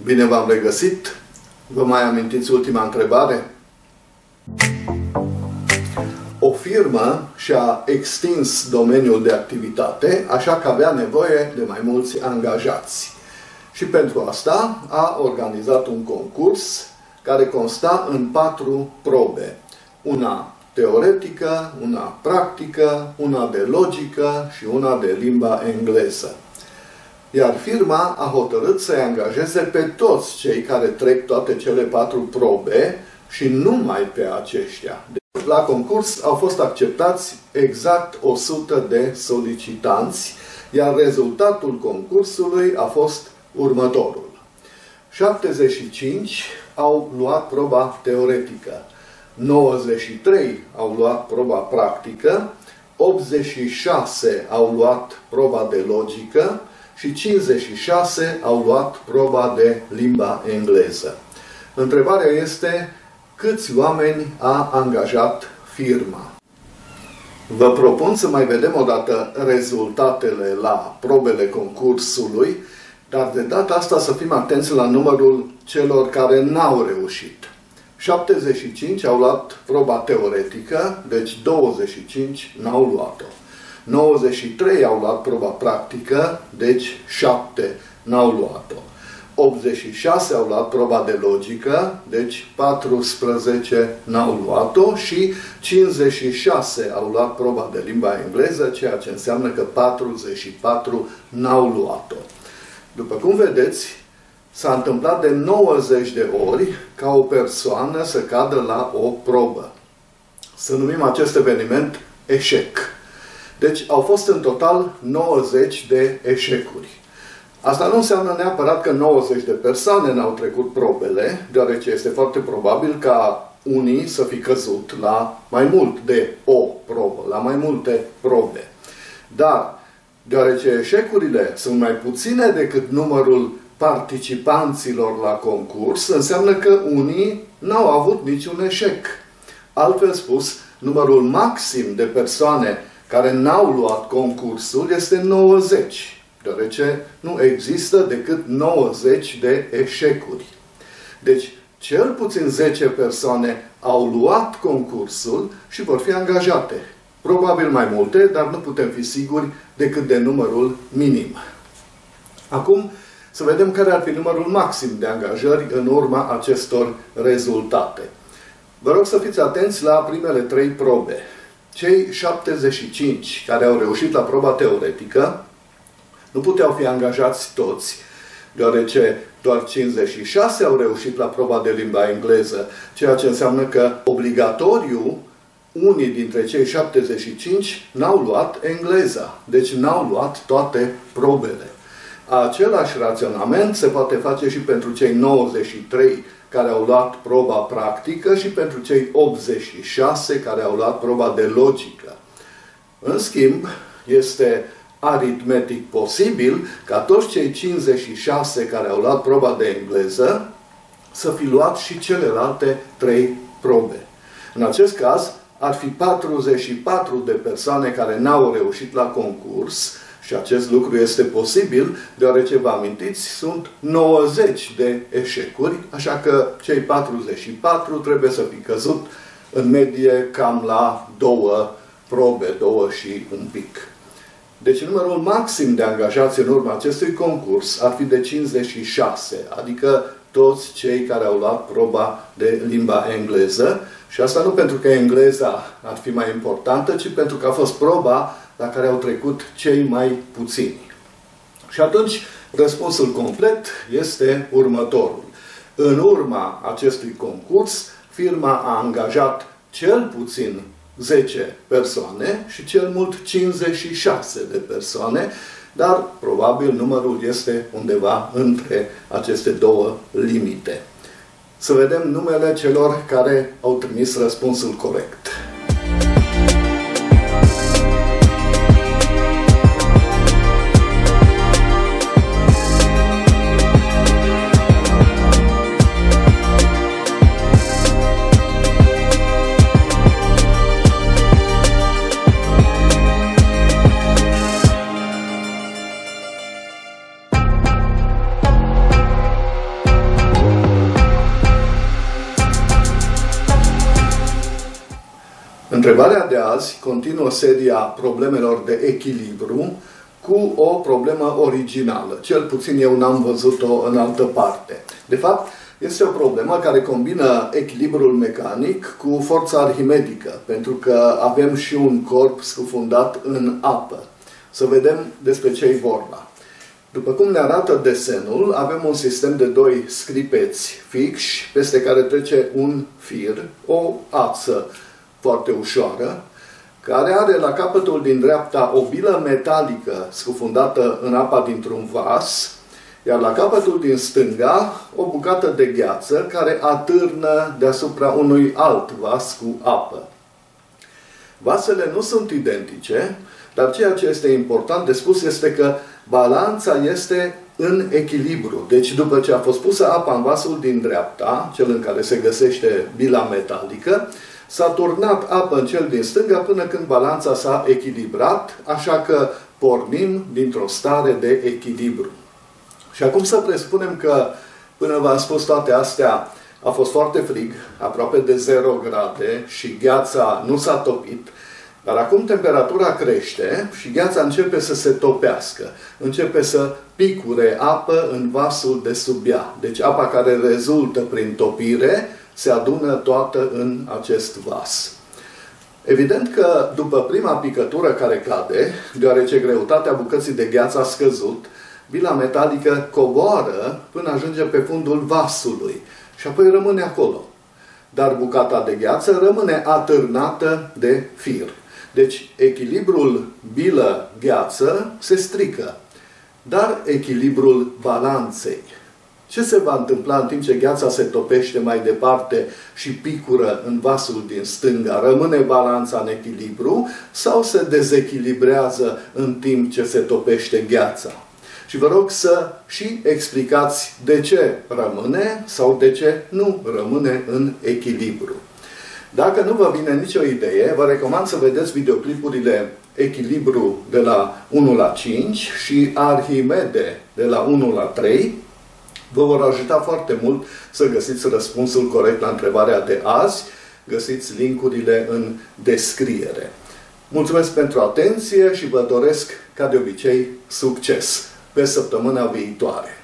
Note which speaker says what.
Speaker 1: Bine v-am regăsit! Vă mai amintiți ultima întrebare? O firmă și-a extins domeniul de activitate, așa că avea nevoie de mai mulți angajați. Și pentru asta a organizat un concurs care consta în 4 probe. Una teoretică, una practică, una de logică și una de limba engleză. Iar firma a hotărât să-i angajeze pe toți cei care trec toate cele 4 probe și numai pe aceștia. La concurs au fost acceptați exact 100 de solicitanți, iar rezultatul concursului a fost următorul. 75 au luat proba teoretică, 93 au luat proba practică, 86 au luat proba de logică și 56 au luat proba de limba engleză. Întrebarea este: câți oameni a angajat firma? Vă propun să mai vedem o dată rezultatele la probele concursului, dar de data asta să fim atenți la numărul celor care n-au reușit. 75 au luat proba teoretică, deci 25 n-au luat-o. 93 au luat proba practică, deci 7 n-au luat-o. 86 au luat proba de logică, deci 14 n-au luat-o și 56 au luat proba de limba engleză, ceea ce înseamnă că 44 n-au luat-o. După cum vedeți, s-a întâmplat de 90 de ori ca o persoană să cadă la o probă. Să numim acest eveniment eșec. Deci au fost în total 90 de eșecuri. Asta nu înseamnă neapărat că 90 de persoane n-au trecut probele, deoarece este foarte probabil ca unii să fi căzut la mai mult de o probă, la mai multe probe. Dar, deoarece eșecurile sunt mai puține decât numărul participanților la concurs, înseamnă că unii n-au avut niciun eșec. Altfel spus, numărul maxim de persoane care n-au luat concursul este 90. Deoarece nu există decât 90 de eșecuri. Deci, cel puțin 10 persoane au luat concursul și vor fi angajate. Probabil mai multe, dar nu putem fi siguri decât de numărul minim. Acum, să vedem care ar fi numărul maxim de angajări în urma acestor rezultate. Vă rog să fiți atenți la primele 3 probe. Cei 75 care au reușit la proba teoretică nu puteau fi angajați toți, deoarece doar 56 au reușit la proba de limba engleză, ceea ce înseamnă că obligatoriu unii dintre cei 75 n-au luat engleza, deci n-au luat toate probele. Același raționament se poate face și pentru cei 93 care au luat proba practică și pentru cei 86 care au luat proba de logică. În schimb, este aritmetic posibil ca toți cei 56 care au luat proba de engleză să fi luat și celelalte 3 probe. În acest caz, ar fi 44 de persoane care n-au reușit la concurs și acest lucru este posibil, deoarece, vă amintiți, sunt 90 de eșecuri, așa că cei 44 trebuie să fi căzut în medie cam la 2 probe, 2 și un pic. Deci numărul maxim de angajați în urma acestui concurs ar fi de 56, adică toți cei care au luat proba de limba engleză. Și asta nu pentru că engleza ar fi mai importantă, ci pentru că a fost proba la care au trecut cei mai puțini. Și atunci, răspunsul complet este următorul. În urma acestui concurs, firma a angajat cel puțin 10 persoane și cel mult 56 de persoane, dar probabil numărul este undeva între aceste 2 limite. Să vedem numele celor care au trimis răspunsul corect. Întrebarea de azi continuă seria problemelor de echilibru cu o problemă originală. Cel puțin eu n-am văzut-o în altă parte. De fapt, este o problemă care combină echilibrul mecanic cu forța arhimedică, pentru că avem și un corp scufundat în apă. Să vedem despre ce e vorba. După cum ne arată desenul, avem un sistem de doi scripeți fixi, peste care trece un fir, o ață foarte ușoară, care are la capătul din dreapta o bilă metalică scufundată în apa dintr-un vas, iar la capătul din stânga o bucată de gheață care atârnă deasupra unui alt vas cu apă. Vasele nu sunt identice, dar ceea ce este important de spus este că balanța este în echilibru. Deci după ce a fost pusă apa în vasul din dreapta, cel în care se găsește bila metalică, s-a turnat apă în cel din stânga până când balanța s-a echilibrat, așa că pornim dintr-o stare de echilibru. Și acum să presupunem că, până v-am spus toate astea, a fost foarte frig, aproape de 0 grade și gheața nu s-a topit, dar acum temperatura crește și gheața începe să se topească, începe să picure apă în vasul de sub ea. Deci apa care rezultă prin topire se adună toată în acest vas. Evident că după prima picătură care cade, deoarece greutatea bucății de gheață a scăzut, bila metalică coboară până ajunge pe fundul vasului și apoi rămâne acolo. Dar bucata de gheață rămâne atârnată de fir. Deci echilibrul bilă-gheață se strică, dar echilibrul balanței. Ce se va întâmpla în timp ce gheața se topește mai departe și picură în vasul din stânga? Rămâne balanța în echilibru sau se dezechilibrează în timp ce se topește gheața? Și vă rog să și explicați de ce rămâne sau de ce nu rămâne în echilibru. Dacă nu vă vine nicio idee, vă recomand să vedeți videoclipurile Echilibru de la 1 la 5 și Arhimede de la 1 la 3. Vă vor ajuta foarte mult să găsiți răspunsul corect la întrebarea de azi. Găsiți linkurile în descriere. Mulțumesc pentru atenție și vă doresc, ca de obicei, succes pe săptămâna viitoare.